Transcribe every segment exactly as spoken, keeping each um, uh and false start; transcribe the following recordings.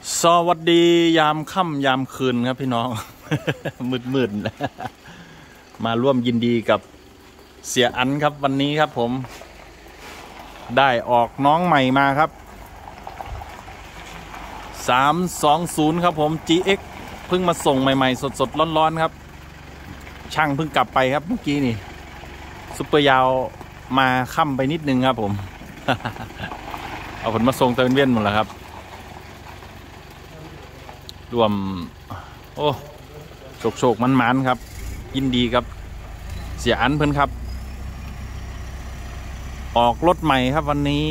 สวัสดียามค่ำยามคืนครับพี่น้อง มืดๆมาร่วมยินดีกับเสียอันครับวันนี้ครับผมได้ออกน้องใหม่มาครับสามสองศูนย์ครับผม จี เอ็กซ์ เพิ่งมาส่งใหม่ๆสดๆร้อนๆครับช่างเพิ่งกลับไปครับเมื่อกี้นี่ซุปเปอร์ยาวมาค่ำไปนิดนึงครับผม เอาผลมาส่งเตนเวียนหมดแล้วครับรวมโอ้โชคโชคมันมันครับยินดีครับเสียอันเพิ่นครับออกรถใหม่ครับวันนี้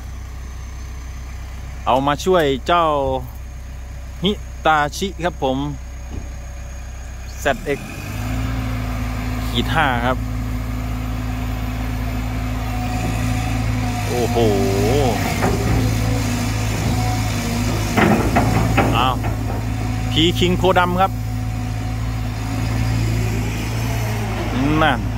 เอามาช่วยเจ้าฮิตาชิครับผม แซด เอ็กซ์ ขีดห้าครับโอ้โหอ้าวพีคิงโพดำครับนั่น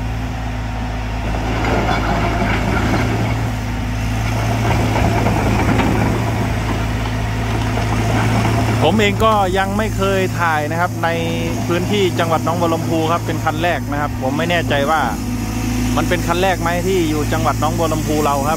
ผมเองก็ยังไม่เคยถ่ายนะครับในพื้นที่จังหวัดหนองบัวลำพูครับเป็นคันแรกนะครับผมไม่แน่ใจว่ามันเป็นคันแรกไหมที่อยู่จังหวัดหนองบัวลำพูเราครับ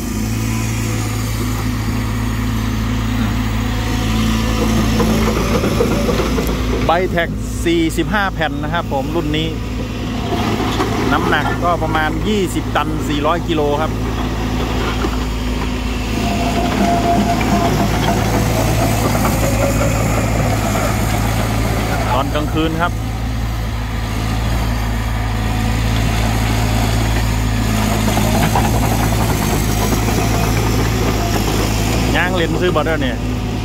ไบแท็กสี่สิบห้าแผ่นนะครับผมรุ่นนี้น้ำหนักก็ประมาณยี่สิบตันสี่ร้อยกิโลครับตอนกลางคืนครับย่างเลนซื้อบอร์เดอร์เนี่ย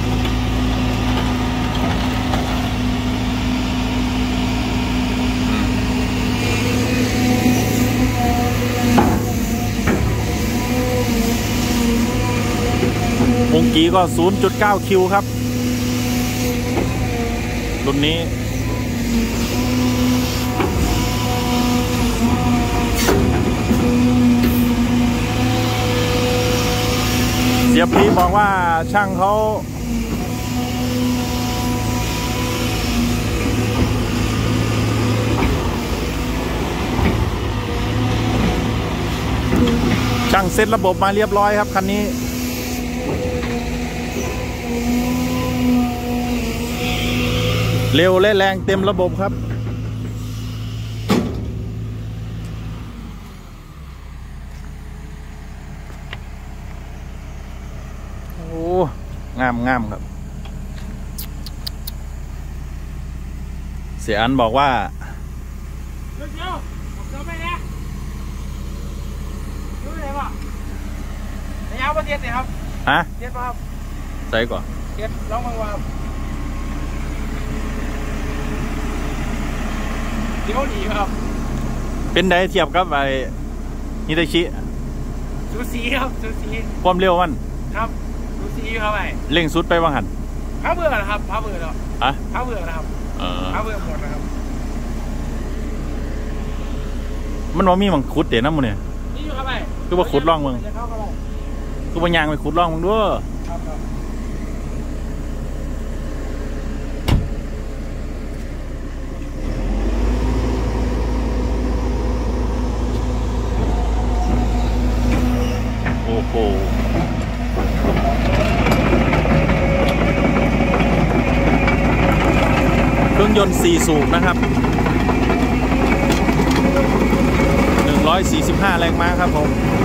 วงกีก็ ศูนย์จุดเก้า คิวครับรุ่นนี้เสียพีบอกว่าช่างเขาช่างเซ็ตระบบมาเรียบร้อยครับคันนี้เร็วและแรงเต็มระบบครับโอ้งามงามครับเสียอันบอกว่าเดี๋ยวเดี๋ยวผมจะไปนะรู้ไหมวะระยะประเทศเนี่ยครับฮะเทียบครับใส่ก่อนเทียบลองมาว่าเดี๋ยวดีครับเป็นไดเทียบกับไอ้ฮิตาชิซูซีครับซูซีความเร็วมันครับซูซีครับไอ้เร่งสุดไปว่างหันพาเบื่อนะครับพาเบื่อแล้วฮะพาเบื่อนะครับเออพาเบื่อหมดนะครับมันว่ามีมังคุดเดี๋ยวนะมึงเนี่ยนี่อยู่ครับไอ้คือว่าขุดร่องมึงคือว่ายางไปขุดร่องมึงด้วยโอ้โหเครื่องยนต์สี่สูบนะครับหนึ่งร้อยสี่สิบห้าแรงม้าครับผม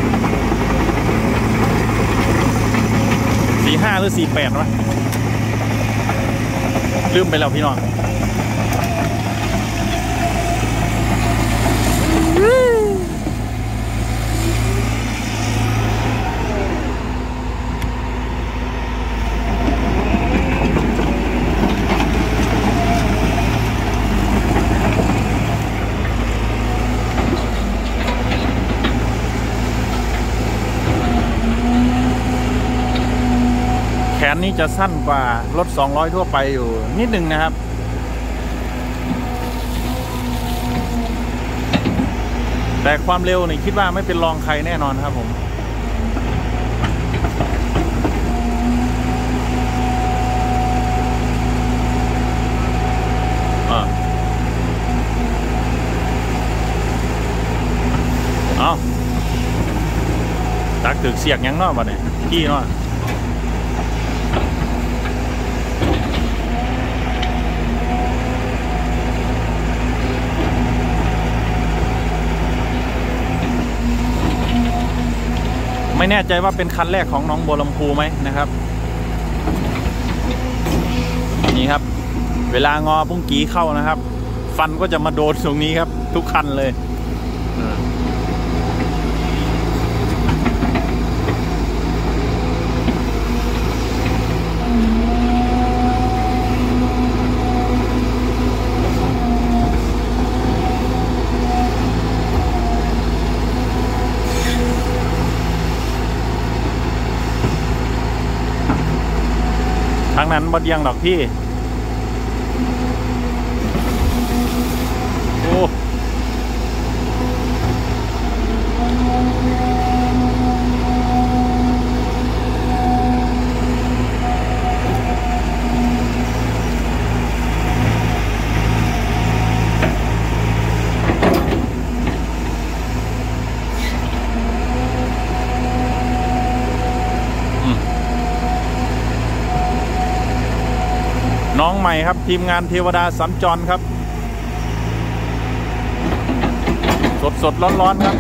สี่ห้าหรือสี่แปดวะลืมไปแล้วพี่น้องแขนนี้จะสั้นกว่ารถสองร้อยทั่วไปอยู่นิดนึงนะครับแต่ความเร็วนี่คิดว่าไม่เป็นรองใครแน่นอนครับผม คถือเสียกยังเนาะบ่เนี่ยขี้เนาะไม่แน่ใจว่าเป็นคันแรกของน้องบัวลำพูไหมนะครับนี่ครับเวลางอปุ้งกี้เข้านะครับฟันก็จะมาโดนตรงนี้ครับทุกคันเลยทางนั้นบดยังดอกพี่โอ้น้องใหม่ครับทีมงานเทวดาสัญจรครับสดสดร้อนร้อนครับ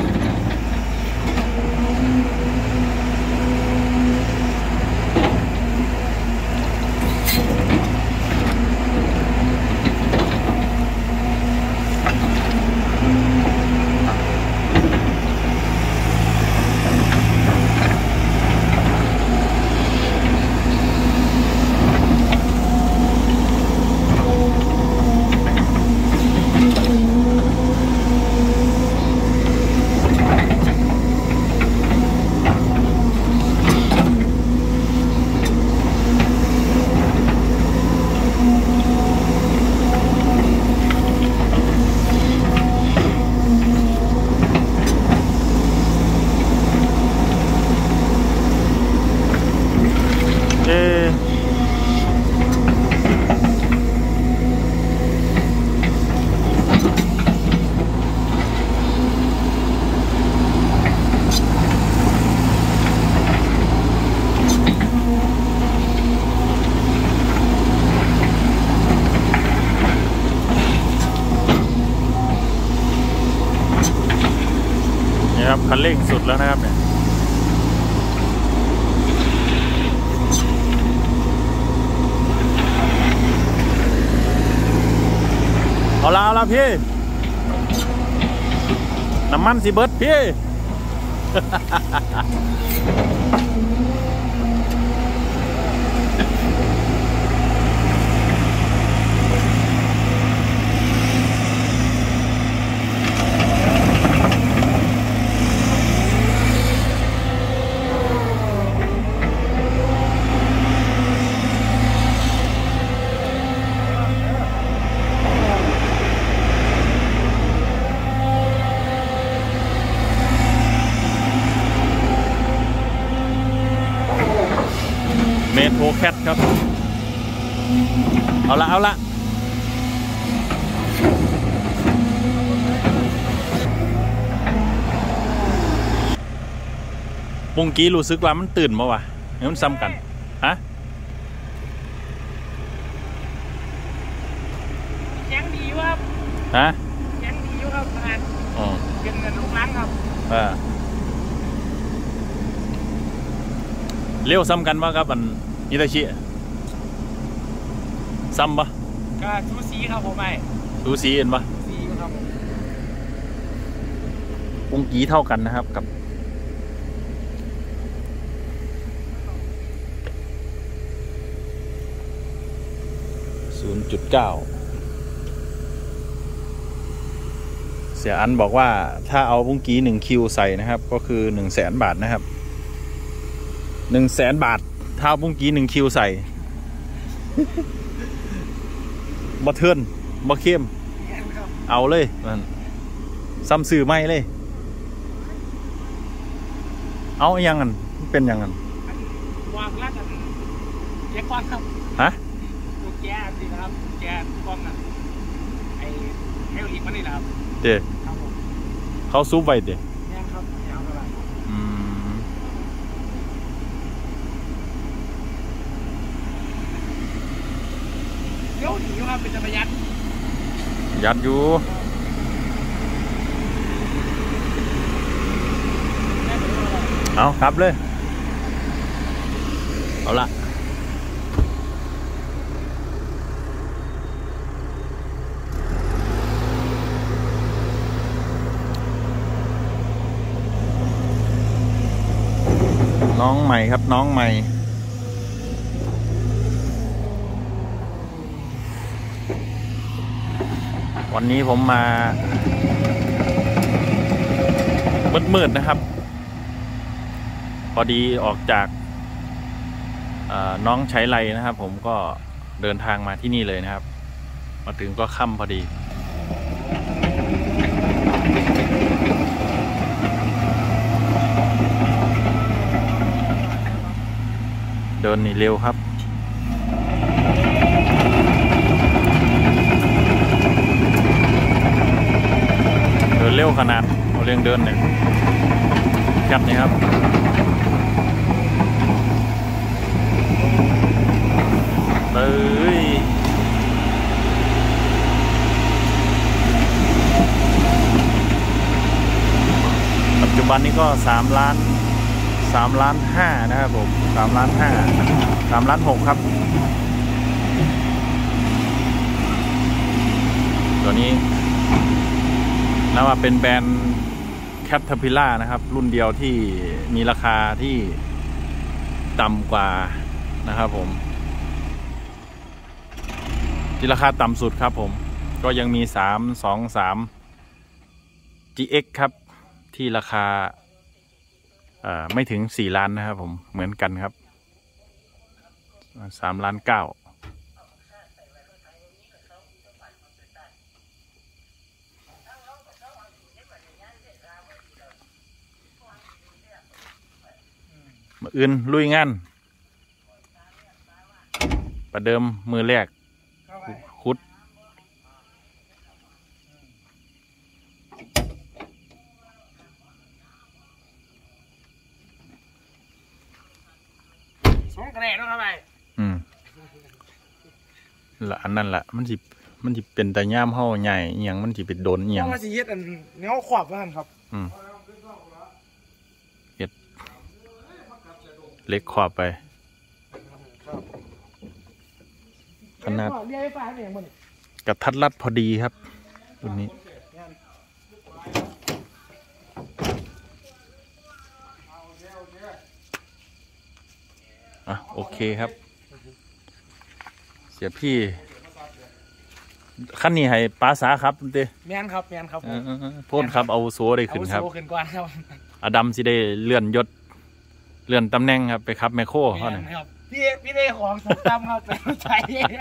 ครับคันเร่งสุดแล้วนะครับเนี่ยเอาละเอาละพี่น้ำมันสิเบิร์ดพี่ เมโทรแคทครับเอาละเอาละปุ้งกี้รู้สึกว่ามันตื่นมาวะเนี่ยมันซ้ำกันฮะยังดีว่าฮะยังดีอยู่ครับงานอ๋อเป็นเงินลูกหลานครับอ่าเลี้ยวซ้ำกันป่ะครับอันอิตาชิซ้ำป่ะก็ชูสีครับผมไม่ชูสีเห็นป่ะสีครับปุ้งกี้เท่ากันนะครับกับศูนย์จุดเก้าเสียอันบอกว่าถ้าเอาปุ้งกี้หนึ่งคิวใส่นะครับก็คือหนึ่งแสนบาทนะครับหนึ่งแสนบาทถ้าปุ้งกี้หนึ่งคิวใส่บะเทือนบะเข้มเอาเลยมันซ้ำสื่อไม่เลยเอาอย่างนั้นเป็นอย่างนั้นวางแล้วกันแยกก้อนครับฮะตัวแก่สิครับแก่ก้อนน่ะไอ้เฮลิคมันนี่แหละครับเด็กเขาซุปไว้เด็กเนี่ยครับยาวเท่าไหร่อืมครับเป็นประหยัดยัดอยู่เอาครับเลยเอาละน้องใหม่ครับน้องใหม่วันนี้ผมมามืดๆนะครับพอดีออกจากน้องใช้ไรนะครับผมก็เดินทางมาที่นี่เลยนะครับมาถึงก็ค่ำพอดีเดินนี่เร็วครับเดินเร็วขนาดเราเรียงเดินเนี่ยแคบนี่ครับเลยปัจจุบันนี้ก็สามล้านสามล้านห้านะครับผมสามล้านห้าสามล้านหกครับตัวนี้นับว่าเป็นแบรนด์แคทเทอร์พิลล่านะครับรุ่นเดียวที่มีราคาที่ต่ำกว่านะครับผมที่ราคาต่ำสุดครับผมก็ยังมีสามสองสาม จี เอ็กซ์ ครับที่ราคาไม่ถึงสี่ล้านนะครับผมเหมือนกันครับสามล้านเก้ามืออื่นลุยงานประเดิมมือแรกคุดสองกระแดดนะครับไปอืมละอันนั้นละมันสิมันสิเป็นแต่ย่ามห่อใหญ่เอียงมันสิเป็นโดนเอียงมันสิเฮ็ดอันเงาขวบว่ากันครับอืมเฮ็ดเล็กขวบไปขนาดกระทัดรัดพอดีครับรุ่นนี้อ่ะโอเคครับเสียพี่ขั้นนี้ให้ป้าสาครับเต้แมนครับแมนครับพ่นครับเอาโซ่ได้ขึ้นครับขึ้นก่อนครับอดัมสิได้เลื่อนยศเลื่อนตำแหน่งครับไปครับแมคโครเขาเนี่ยพี่พี่ได้ของสมตำครับใช่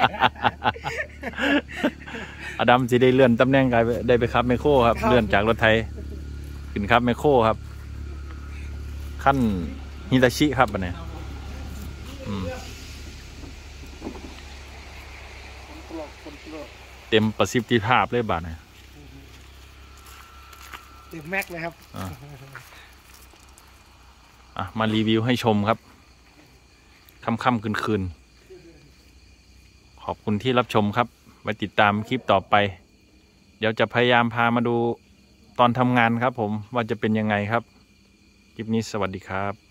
อดัมสิได้เลื่อนตำแหน่งกลายได้ไปครับแมคโครครับเลื่อนจากรถไทยขึ้นครับแมคโครครับขั้นฮิตาชิครับอันนี้เต็มประสิทธิภาพเลยบ้านเนี่ยเต็มแม็กเลยครับอ่ะมารีวิวให้ชมครับค่ำๆคืนๆขอบคุณที่รับชมครับไว้ติดตามคลิปต่อไปเดี๋ยวจะพยายามพามาดูตอนทำงานครับผมว่าจะเป็นยังไงครับคลิปนี้สวัสดีครับ